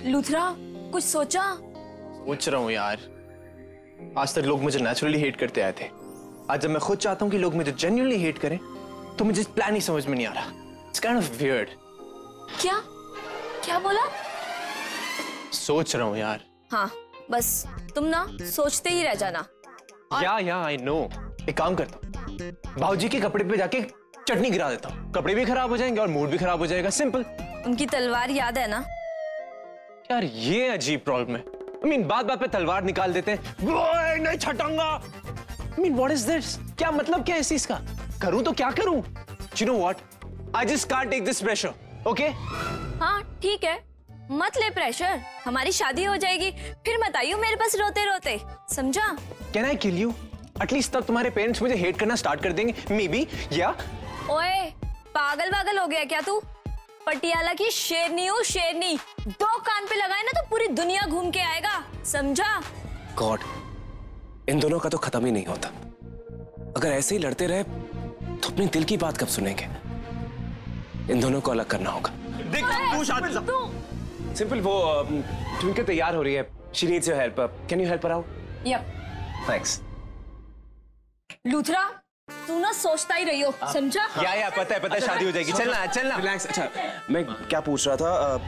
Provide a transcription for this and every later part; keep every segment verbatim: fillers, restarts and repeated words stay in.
लूथरा, कुछ सोचा? सोच रहा हूँ यार। आज तक लोग मुझे नेचुरली हेट करते आए थे। आज जब मैं खुद चाहता हूँ कि लोग मुझे जेन्युइनली हेट करें, तो मुझे प्लान ही समझ में नहीं आ रहा। It's kind of weird. क्या क्या बोला? सोच रहा हूँ यार। हाँ, बस तुम ना सोचते ही रह जाना। और... या या आई नो। एक काम करता हूँ, भाऊजी के कपड़े पे जाके चटनी गिरा देता हूँ। कपड़े भी खराब हो जाएंगे और मूड भी खराब हो जाएगा। सिंपल। उनकी तलवार याद है ना? यार ये अजीब प्रॉब्लम है। I mean, बात बात पे तलवार निकाल देते हैं। नहीं छटाऊंगा। I mean, what is this? क्या मतलब क्या है इस चीज का? करूं तो क्या करूं? You know what? I just can't take this pressure. Okay? हाँ ठीक है, मत ले प्रेशर। हमारी शादी हो जाएगी, फिर मत आइयो मेरे पास रोते रोते, समझा? Can I kill you? At least तब तुम्हारे पेरेंट्स मुझे हेट करना स्टार्ट कर देंगे, मे बी। या ओए, पागल पागल हो गया क्या तू? पटियाला की शेरनी हूँ, शेरनी। दो कान पे लगाए ना तो पूरी दुनिया घूम के आएगा, समझा? गॉड, इन दोनों का तो खत्म ही नहीं होता। अगर ऐसे ही लड़ते रहे तो अपने दिल की बात कब सुनेंगे? इन दोनों को अलग करना होगा। देख तू शादी सिंपल। वो ट्विंकल तैयार हो रही है। She needs your help. Can you help her out? Yup. Thanks. Luthra, तू ना सोचता ही रही हो, समझा? या या पता है पता है, शादी हो जाएगी। चलना चलना। रिलैक्स। अच्छा, मैं क्या पूछ रहा था?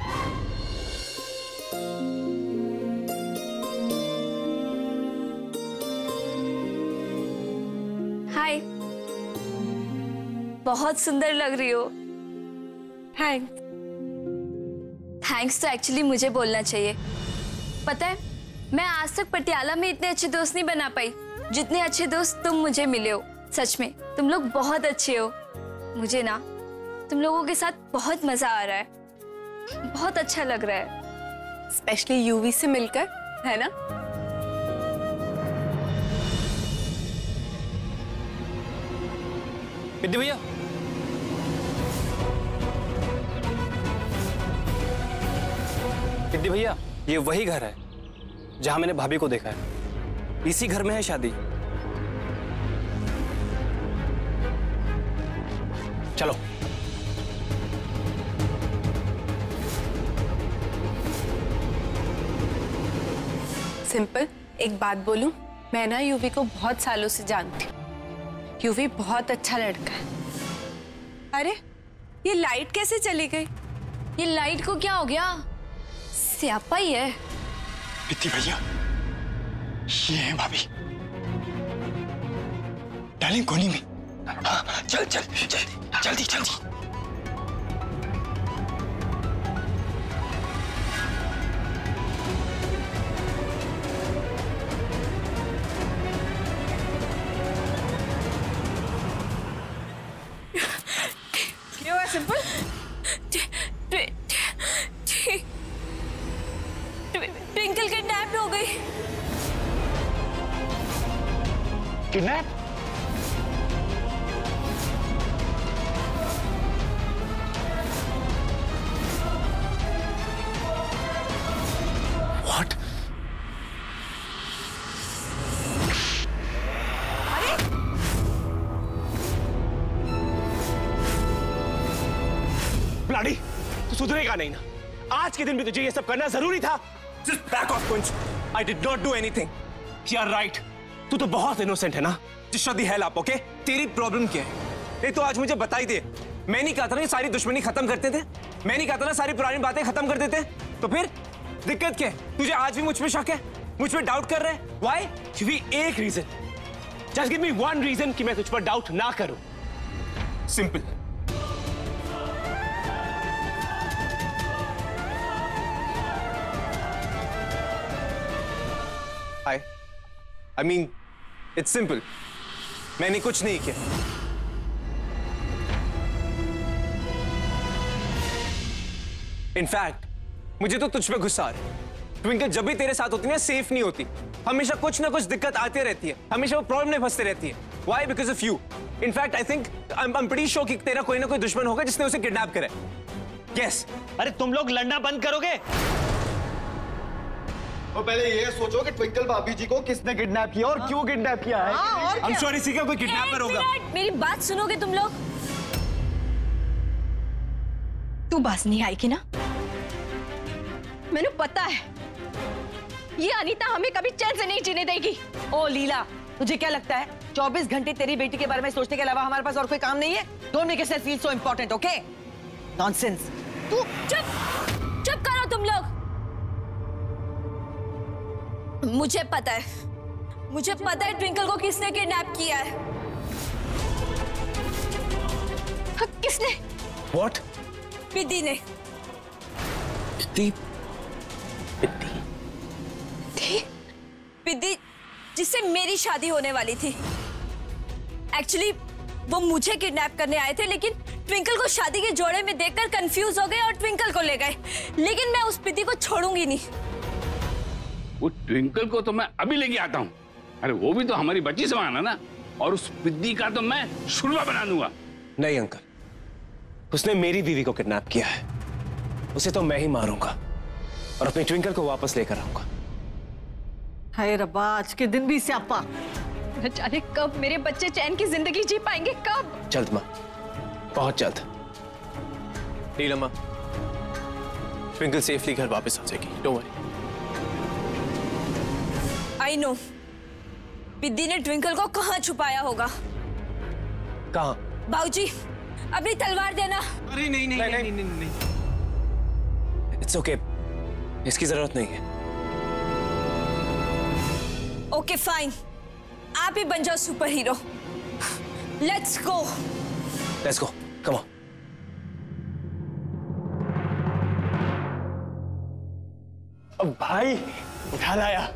हाय, बहुत सुंदर लग रही हो। थैंक्स। थैंक्स तो एक्चुअली मुझे बोलना चाहिए। पता है, मैं आज तक पटियाला में इतने अच्छे दोस्त नहीं बना पाई जितने अच्छे दोस्त तुम मुझे मिले हो। सच में तुम लोग बहुत अच्छे हो। मुझे ना तुम लोगों के साथ बहुत मजा आ रहा है, बहुत अच्छा लग रहा है, स्पेशली यूवी से मिलकर, है ना? विद्या भैया, विद्या भैया, ये वही घर है जहां मैंने भाभी को देखा है। इसी घर में है शादी। चलो। सिंपल, एक बात बोलूं? मैं ना यूवी को बहुत सालों से जानती हूँ। यूवी बहुत अच्छा लड़का है। अरे, ये लाइट कैसे चली गई? ये लाइट को क्या हो गया? स्यापा ही है। विद्या भैया, ये है भाभी। डार्लिंग कोनी में। हाँ, चल चल जल्दी जल्दी जल्दी। क्यों है सिंपल? ट्विंकल किडनैप हो गई। किडनैप? What? ब्लडी, तू सुधरेगा नहीं ना। आज के दिन भी तुझे ये सब करना जरूरी था। Just back off, Kunj. I did not do anything. You're right. तू तो बहुत इनोसेंट है ना। Just shut the hell up, okay? तेरी प्रॉब्लम क्या है? ये तो आज मुझे बताई दे। मैं नहीं कहा था ना सारी दुश्मनी खत्म करते थे। मैं नहीं कहा था ना सारी पुरानी बातें खत्म कर देते। तो फिर दिक्कत क्या है? तुझे आज भी मुझ पे शक है? मुझ पे डाउट कर रहे हैं? Why? क्योंकि एक reason. Just give me one reason कि मैं तुझ पर डाउट ना करूं। Simple. I, I mean, it's simple. मैंने कुछ नहीं किया। इनफैक्ट मुझे तो तुझ पे गुस्सा आ रहा है। ट्विंकल जब भी तेरे साथ होती है ना, सेफ नहीं होती। हमेशा कुछ ना कुछ दिक्कत आती रहती है। हमेशा वो प्रॉब्लम में फंसते रहती है। Why? Because of you. In fact I think I'm I'm pretty sure कि तेरा कोई ना कोई दुश्मन होगा जिसने उसे किडनैप करा है। Yes. अरे तुम लोग लड़ना बंद करोगे? तो पहले ये सोचो कि ट्विंकल भाभी जी को किसने किडनैप किया और क्यों किडनैप किया है। I'm sure इसी का कोई किडनैपर होगा। मेरी बात सुनोगे तुम लोग? तू बाज नहीं आएगी ना? मैंने पता है ये अनीता हमें कभी चैन से नहीं जीने देगी। ओ लीला, तुझे क्या लगता है चौबीस घंटे तेरी बेटी के बारे में सोचने के अलावा हमारे पास और कोई काम नहीं है? Don't make yourself feel so important, okay? Nonsense. तू चुप चुप करो तुम लोग। मुझे पता है, मुझे पता है ट्विंकल को किसने किडनैप किया है। हाँ, किसने? What? विधि ने। विधि? विधि? विधि जिससे मेरी शादी होने वाली थी। एक्चुअली वो मुझे किडनैप करने आए थे, लेकिन ट्विंकल को शादी के जोड़े में देखकर कंफ्यूज हो गए और ट्विंकल को ले गए। लेकिन मैं उस विधि को छोड़ूंगी नहीं। वो ट्विंकल को तो मैं अभी लेके आता हूँ। अरे वो भी तो हमारी बच्ची समान है ना, और उस विधि का तो मैं शुरुआ बना दूंगा। नहीं अंकल, उसने मेरी बीवी को किडनैप किया है। उसे तो मैं ही मारूंगा और अपनी ट्विंकल को वापस लेकर आऊंगा। हाय रब्बा, आज के दिन भी स्यापा। न जाने कब मेरे बच्चे चैन की जिंदगी जी पाएंगे, कब? जल्द माँ, बहुत जल्द। नीलम माँ, ट्विंकल सेफली घर वापस आ जाएगी, don't worry. I know Vidhi ने ट्विंकल को कहाँ छुपाया होगा। कहाँ? बाबूजी अपनी तलवार देना। अरे नहीं नहीं नहीं नहीं नहीं, नहीं, नहीं। इट्स ओके, इसकी जरूरत नहीं है। ओके फाइन, आप ही बन जाओ superhero. Let's go. Let's go, come on. अब भाई उठा लाया।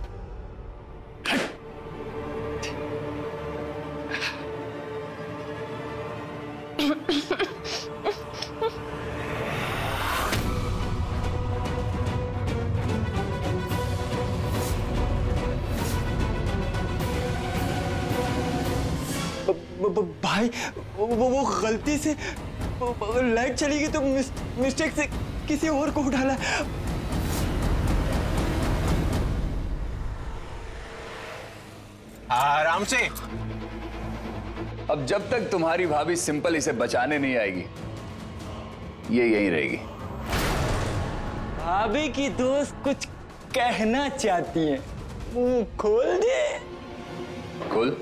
भाई वो वो गलती से लाइट चली गई तो मिस, मिस्टेक से किसी और को उठाला। आराम से। अब जब तक तुम्हारी भाभी सिंपल इसे बचाने नहीं आएगी, ये यहीं रहेगी। भाभी की दोस्त कुछ कहना चाहती है, मुंह खोल दे। खोल।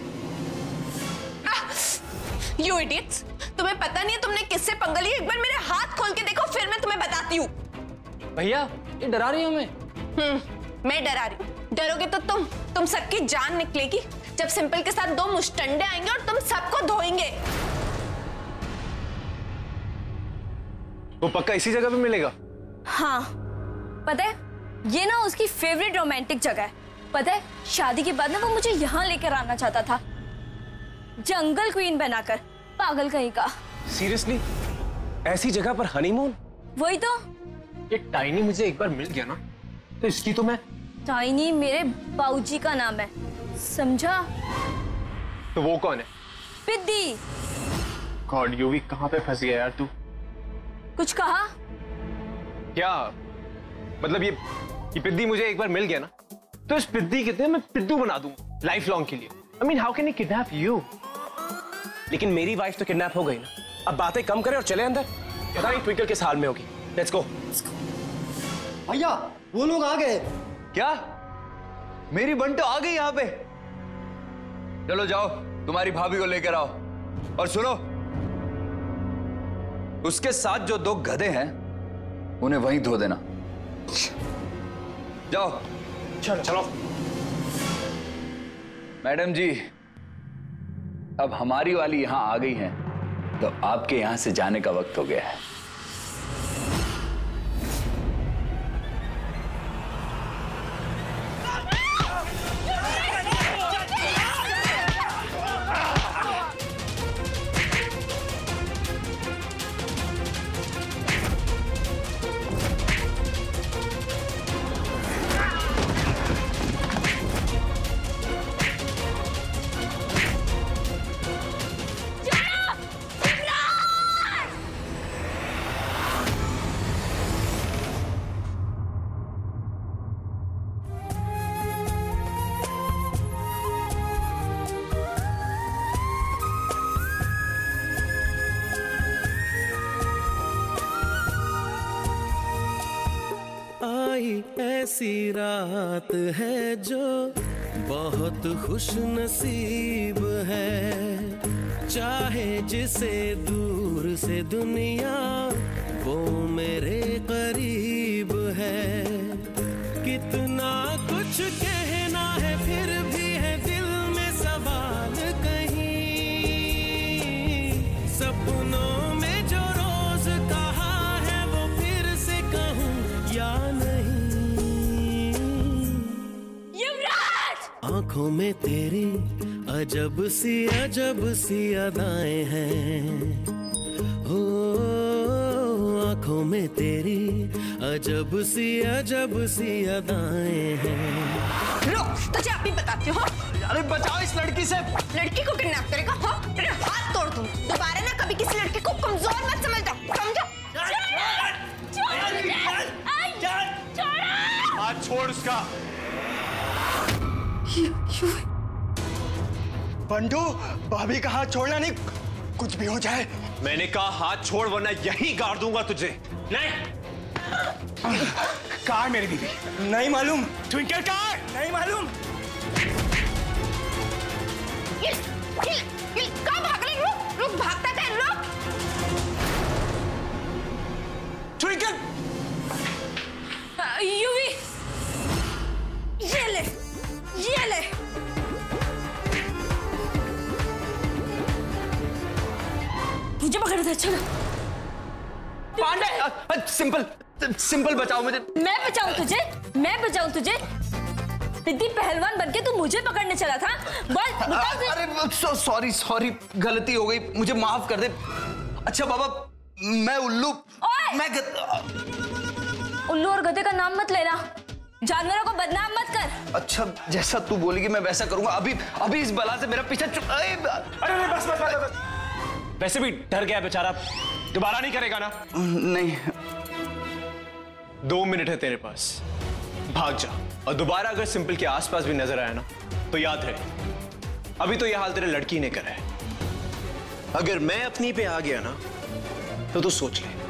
यू इडियट्स, तुम्हें पता नहीं है तुमने किससे पंगा लिया? एक बार मेरे हाथ खोल के देखो, फिर मैं तुम्हें बताती हूँ। भैया ये डरा रही हो हमें। हम्म, मैं डरा रही हूँ? डरोगे तो तुम तुम सबकी जान निकलेगी जब सिंपल के साथ दो मुस्टंडे आएंगे और तुम सबको धोएंगे। वो पक्का इसी जगह पे मिलेगा? हाँ, पता है ये ना उसकी फेवरेट रोमांटिक जगह है। पता है शादी के बाद ना वो मुझे यहाँ लेकर आना चाहता था, जंगल क्वीन बनाकर। पागल कहीं का। सीरियसली? ऐसी जगह पर हनीमून? वही तो। ये टाइनी मुझे एक बार मिल गया ना, तो इसकी तो मैं। टाइनी मेरे बाऊजी का नाम है, समझा? तो वो कौन है? विधि। गॉड, यूवी कहाँ पे फंस गया यार तू? कुछ कहा? क्या मतलब? ये ये पिद्दी मुझे एक बार मिल गया ना, तो इस पिद्दी कितने मैं पिद्दू बना दूं लाइफ लॉन्ग के लिए। I mean how can he kidnap you? लेकिन मेरी वाइफ तो किडनैप हो गई ना। अब बातें कम करें और चले अंदर। पता नहीं ट्विंकल किस हाल में होगी। Let's go. भैया वो लोग आ गए। क्या? मेरी बंटो आ गई यहाँ पे? चलो जाओ, तुम्हारी भाभी को लेकर आओ। और सुनो, उसके साथ जो दो गधे हैं उन्हें वहीं धो देना। जाओ। चलो चलो। मैडम जी, अब हमारी वाली यहां आ गई हैं, तो आपके यहां से जाने का वक्त हो गया है। सी रात है जो बहुत खुश नसीब है। चाहे जिसे दूर से दुनिया वो मेरे करीब है। कितना कुछ कहना है फिर भी है दिल में सवाल कहीं। सपनों में जो रोज कहा है वो फिर से कहूँ या नहीं। युवराज! आंखों में तेरी अजब सी अजब सी अदाएं हैं। हो आंखों में तेरी अजब सी अजब सी अदाएं हैं। रुक, तुझे अभी बताती हूँ। अरे बचाओ इस लड़की से। लड़की को किडनैप करेगा? हाँ, तेरे हाथ तोड़ दूँ। दोबारा ना कभी किसी लड़की को कमजोर मत समझना, समझा? हाथ छोड़ उसका। बंटू, भाभी का हाथ छोड़ना नहीं, कुछ भी हो जाए। मैंने कहा हाथ छोड़ वरना यही गाड़ दूंगा तुझे। नहीं। कहाँ है मेरी बीवी? नहीं मालूम। ट्विंकल कहाँ है? नहीं मालूम। ये, ये, ये, कहाँ भाग रही? रुक, रुक, भागता था, रुक। ट्विंकल! यूवी, ये ले, ये ले। मुझे पकड़ दे, चलो। पांडे, सिंपल, सिंपल बचाओ मुझे। मैं बचाऊं तुझे? मैं बचाऊं तुझे? दीदी पहलवान बनके तू मुझे पकड़ने चला था? बोल, बता दे। अरे सॉरी सॉरी, गलती हो गई, मुझे माफ कर दे। अच्छा बाबा, मैं उल्लू, मैं गद... उल्लू और गधे का नाम मत लेना, जानवरों को बदनाम मत कर। अच्छा, जैसा तू बोलेगी मैं वैसा करूंगा। अभी अभी इस बला से मेरा पीछा चु... अरे अरे बस बस बस बस। वैसे भी डर गया बेचारा, दोबारा नहीं करेगा ना? नहीं। दो मिनट है तेरे पास, भाग जा। और दोबारा अगर सिंपल के आसपास भी नजर आया ना तो याद रहे, अभी तो यह हाल तेरे लड़की ने करा है। अगर मैं अपनी पे आ गया ना तो तू सोच ले।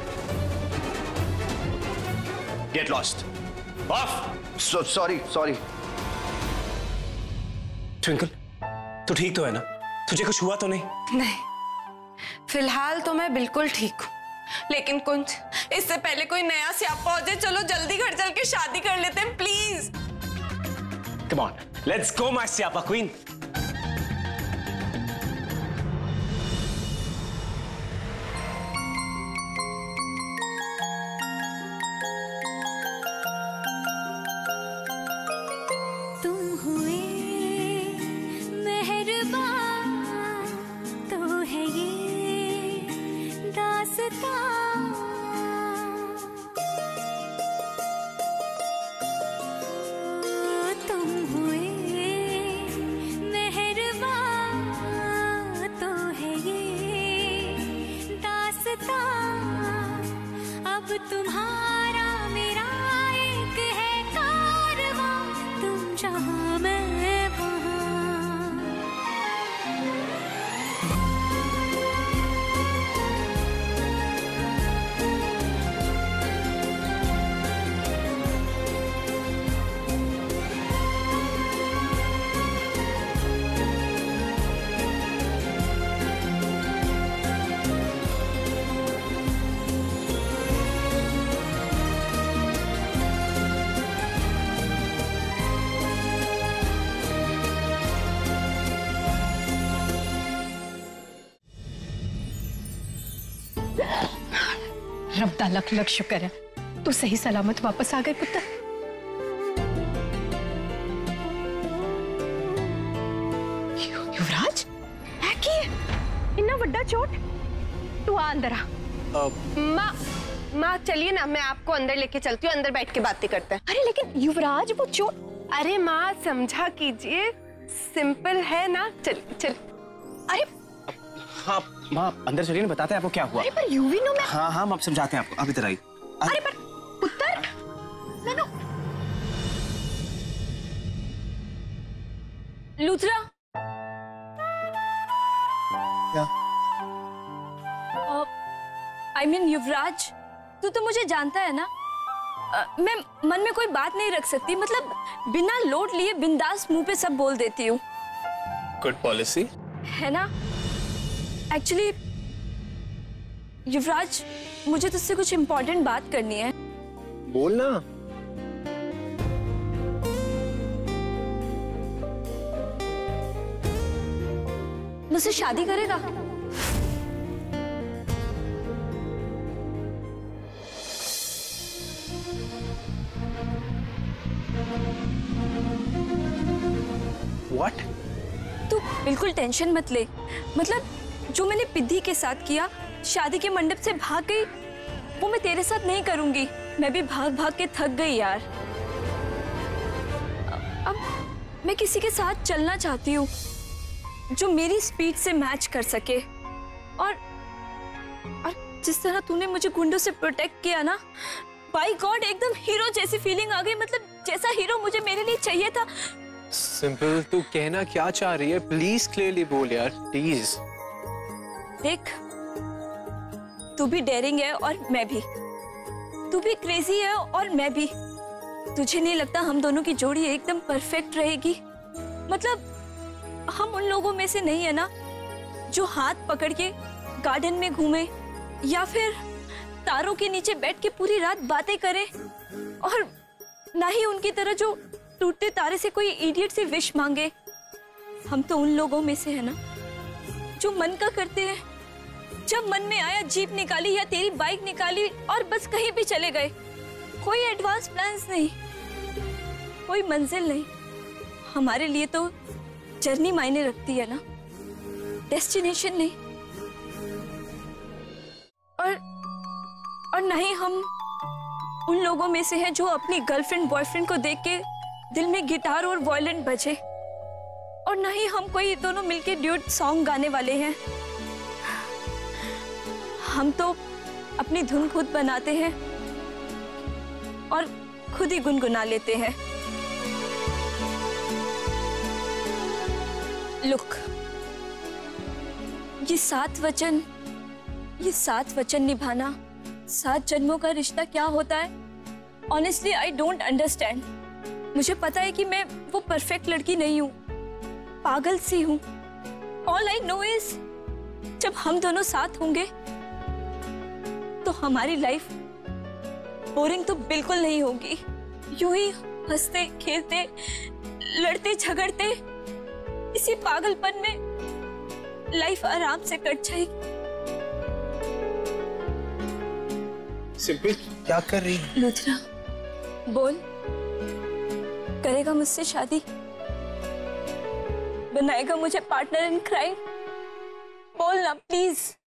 Get lost, off. Sorry sorry. Twinkle, तू ठीक तो है ना? तुझे कुछ हुआ तो नहीं? नहीं, फिलहाल तो मैं बिल्कुल ठीक हूँ, लेकिन कुंज, इससे पहले कोई नया स्यापा हो जाए, चलो जल्दी घर चल के शादी कर लेते हैं please. Come on, let's go my स्यापा क्वीन। तुम्हारा मेरा एक है कारवां, तुम जहां मैं वहां। रब दा लख लख शुक्र है तू सही सलामत वापस आ गए पुत्र। युवराज है की इतना बड़ा चोट? तू आ अंदर आ। माँ माँ चलिए ना, मैं आपको अंदर लेके चलती हूँ, अंदर बैठ के बातें करते हैं। अरे लेकिन युवराज वो चोट। अरे माँ समझा कीजिए, सिंपल है ना। चल चल। अरे हाँ माँ, अंदर चलिए ना, बताते हैं आपको क्या हुआ। अरे पर यूवी नो मैं। हाँ हाँ, हम समझाते हैं आपको, अभी इधर आई। अरे पर पुत्र नैनो लूथरा, क्या? आई मीन युवराज, तू तो मुझे जानता है ना? अ, मैं मन में कोई बात नहीं रख सकती, मतलब बिना लोड लिए बिंदास मुंह पे सब बोल देती हूँ। गुड पॉलिसी है ना? एक्चुअली युवराज, मुझे तुझसे कुछ इम्पोर्टेंट बात करनी है। बोलना। मुझसे शादी करेगा? What? तू बिल्कुल टेंशन मत ले। मतलब जो मैंने पिद्दी के साथ किया, शादी के मंडप से भाग गई, वो मैं तेरे साथ नहीं करूंगी। मैं भी भाग भाग के थक गई यार। अब मैं किसी के साथ चलना चाहती हूँ जो मेरी स्पीड से मैच कर सके। और, और जिस तरह तूने मुझे गुंडों से प्रोटेक्ट किया ना, बाय गॉड एकदम हीरो जैसी फीलिंग आ गई। मतलब जैसा हीरो मुझे मेरे लिए चाहिए था। सिंपल, तू कहना क्या चाह रही है? प्लीज क्लियरली बोल यार, प्लीज। देख, तू भी डेयरिंग है और मैं भी। तू भी क्रेजी है और मैं भी। तुझे नहीं लगता हम दोनों की जोड़ी एकदम परफेक्ट रहेगी? मतलब हम उन लोगों में से नहीं है ना जो हाथ पकड़ के गार्डन में घूमे या फिर तारों के नीचे बैठ के पूरी रात बातें करे, और ना ही उनकी तरह जो टूटते तारे से कोई इडियट सी विश मांगे। हम तो उन लोगों में से है ना जो मन का करते हैं। जब मन में आया जीप निकाली या तेरी बाइक निकाली और बस कहीं भी चले गए। कोई एडवांस प्लान्स नहीं, कोई मंजिल नहीं। हमारे लिए तो जर्नी मायने रखती है ना, डेस्टिनेशन नहीं। और और नहीं हम उन लोगों में से हैं जो अपनी गर्लफ्रेंड बॉयफ्रेंड को देख के दिल में गिटार और वायलिन बजे। और ना ही हम कोई दोनों मिलके ड्यूट सॉन्ग गाने वाले हैं। हम तो अपनी धुन खुद बनाते हैं और खुद ही गुनगुना लेते हैं। लुक, ये सात वचन ये सात वचन निभाना, सात जन्मों का रिश्ता क्या होता है? Honestly I don't understand. मुझे पता है कि मैं वो परफेक्ट लड़की नहीं हूँ, पागल सी हूँ। ऑल आई नो इज जब हम दोनों साथ होंगे तो हमारी लाइफ बोरिंग तो बिल्कुल नहीं होगी। यूं ही हंसते खेलते लड़ते झगड़ते इसी पागलपन में लाइफ आराम से कट जाएगी। सिंपल, क्या कर रही है? लुथरा, बोल, करेगा मुझसे शादी? बनाएगा मुझे पार्टनर इन क्राइम? बोल ना प्लीज।